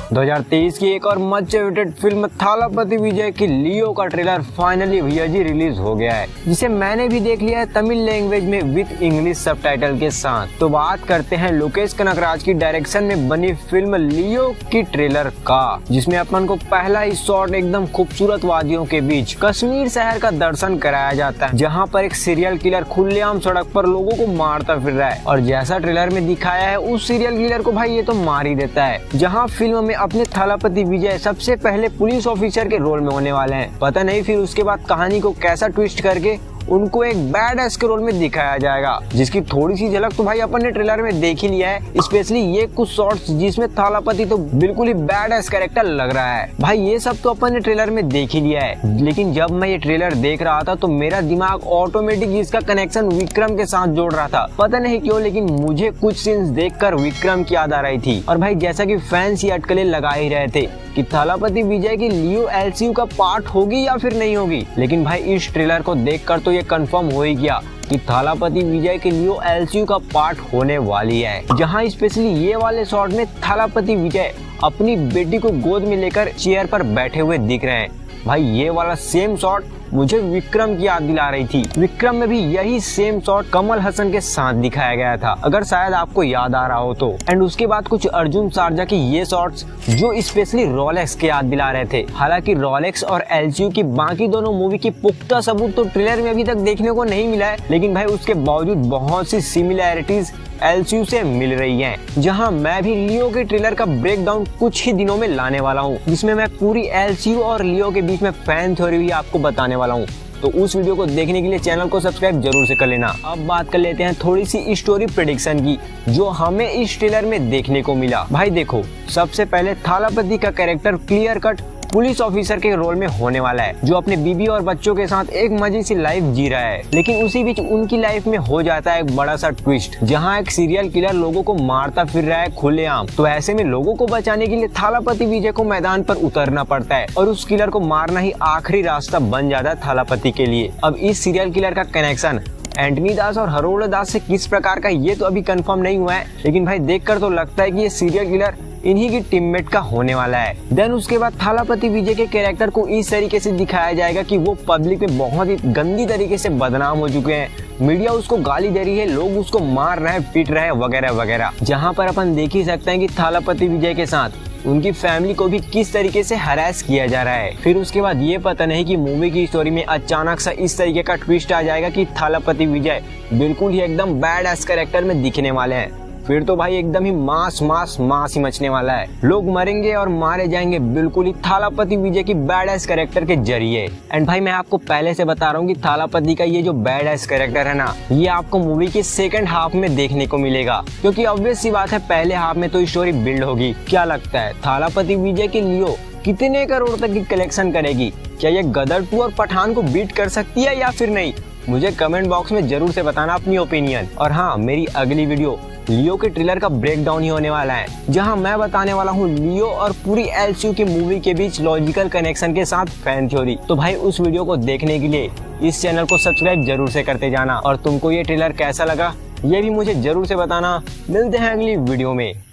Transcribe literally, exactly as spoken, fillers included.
दो हज़ार तेईस की एक और much awaited film Thalapathy Vijay की लियो का ट्रेलर फाइनली भैया जी रिलीज हो गया है, जिसे मैंने भी देख लिया है तमिल लैंग्वेज में विद इंग्लिश सबटाइटल के साथ। तो बात करते हैं लोकेश कनगराज की डायरेक्शन में बनी फिल्म लियो की ट्रेलर का, जिसमें अपन को पहला ही शॉट एकदम खूबसूरत वादियों के बीच कश्मीर शहर का दर्शन कराया जाता है, जहाँ पर एक सीरियल किलर खुलेआम सड़क पर लोगों को मारता फिर रहा है। और जैसा ट्रेलर में दिखाया है उस सीरियल किलर को भाई ये तो मार ही देता है। जहाँ फिल्म में अपने थालापति विजय सबसे पहले पुलिस ऑफिसर के रोल में होने वाले हैं, पता नहीं फिर उसके बाद कहानी को कैसा ट्विस्ट करके उनको एक बैड एस के रोल में दिखाया जाएगा, जिसकी थोड़ी सी झलक तो भाई अपन ने ट्रेलर में देख ही लिया है। स्पेशली ये कुछ शॉट्स जिसमें थालापति तो बिल्कुल ही बैड एस कैरेक्टर लग रहा है। भाई ये सब तो अपन ने ट्रेलर में देख ही लिया है, लेकिन जब मैं ये ट्रेलर देख रहा था तो मेरा दिमाग ऑटोमेटिक इसका कनेक्शन विक्रम के साथ जोड़ रहा था। पता नहीं क्यों, लेकिन मुझे कुछ सीन्स देखकर विक्रम की याद आ रही थी। और भाई जैसा कि फैंस ये अटकलें लगा ही रहे थे कि थालापति विजय की लियो एल सी यू का पार्ट होगी या फिर नहीं होगी, लेकिन भाई इस ट्रेलर को देखकर तो ये कंफर्म हो ही गया कि थालापति विजय के लियो एल सी यू का पार्ट होने वाली है। जहां स्पेशली ये वाले शॉट में थालापति विजय अपनी बेटी को गोद में लेकर चेयर पर बैठे हुए दिख रहे हैं। भाई ये वाला सेम शॉट मुझे विक्रम की याद दिला रही थी। विक्रम में भी यही सेम शॉट कमल हसन के साथ दिखाया गया था, अगर शायद आपको याद आ रहा हो तो। एंड उसके बाद कुछ अर्जुन सारजा की ये शॉट्स जो स्पेशली रोलेक्स के याद दिला रहे थे। हालांकि रोलेक्स और एल सी यू की बाकी दोनों मूवी की पुख्ता सबूत तो ट्रेलर में अभी तक देखने को नहीं मिला है, लेकिन भाई उसके बावजूद बहुत सी सिमिलैरिटीज एल सी यू से मिल रही हैं। जहां मैं भी लियो के ट्रेलर का ब्रेकडाउन कुछ ही दिनों में लाने वाला हूं, जिसमें मैं पूरी एल सी यू और लियो के बीच में फैन थ्योरी भी आपको बताने वाला हूं। तो उस वीडियो को देखने के लिए चैनल को सब्सक्राइब जरूर से कर लेना। अब बात कर लेते हैं थोड़ी सी स्टोरी प्रेडिक्शन की, जो हमें इस ट्रेलर में देखने को मिला। भाई देखो, सबसे पहले थालापति का character clear cut police officer के रोल में होने वाला है, जो अपने बीबी और बच्चों के साथ एक मजे सी लाइफ जी रहा है। लेकिन उसी बीच उनकी लाइफ में हो जाता है एक बड़ा सा ट्विस्ट, जहां एक सीरियल किलर लोगों को मारता फिर रहा है खुलेआम। तो ऐसे में लोगों को बचाने के लिए थालापति विजय को मैदान पर उतरना पड़ता है और उस किलर को मारना ही आखिरी रास्ता बन जाता है थालापति के लिए। अब इस सीरियल किलर का कनेक्शन एंटनी दास और हरोल्ड दास से किस प्रकार का ये तो अभी कंफर्म नहीं हुआ है, लेकिन भाई देखकर तो लगता है कि ये सीरियल किलर इन्हीं की टीममेट का होने वाला है। देन उसके बाद थालापति विजय के कैरेक्टर को इस तरीके से दिखाया जाएगा कि वो पब्लिक में बहुत ही गंदी तरीके से बदनाम हो चुके हैं। मीडिया उसको गाली दे रही है, लोग उसको मार रहे हैं, पीट रहे हैं वगैरह वगैरह। जहां पर अपन देख ही सकते हैं कि थालापति विजय के साथ उनकी फैमिली को भी किस तरीके से हरास किया जा रहा है। फिर उसके बाद ये पता नहीं कि मूवी की स्टोरी में अचानक सा इस तरीके का ट्विस्ट आ जाएगा कि थालापति विजय बिल्कुल ही एकदम बैड एस कैरेक्टर में दिखने वाले हैं। फिर तो भाई एकदम ही मास मास मास ही मचने वाला है। लोग मरेंगे और मारे जाएंगे बिल्कुल ही थालापति विजय की बैड एस कैरेक्टर के जरिए। एंड भाई मैं आपको पहले से बता रहा हूँ कि थालापति का ये जो बैड एस कैरेक्टर है ना, ये आपको मूवी के सेकंड हाफ में देखने को मिलेगा, क्योंकि ऑब्वियस सी बात है पहले हाफ में तो स्टोरी बिल्ड होगी। क्या लगता है थालापति विजय की लियो कितने करोड़ तक की कलेक्शन करेगी? क्या ये गदर टू और पठान को बीट कर सकती है या फिर नहीं? मुझे कमेंट बॉक्स में जरूर से बताना अपनी ओपिनियन। और हाँ, मेरी अगली वीडियो लियो के ट्रेलर का ब्रेकडाउन ही होने वाला है, जहां मैं बताने वाला हूं लियो और पूरी एल सी यू की मूवी के बीच लॉजिकल कनेक्शन के साथ फैन थ्योरी। तो भाई उस वीडियो को देखने के लिए इस चैनल को सब्सक्राइब जरूर से करते जाना। और तुमको ये ट्रेलर कैसा लगा ये भी मुझे जरूर से बताना। मिलते हैं अगली वीडियो में।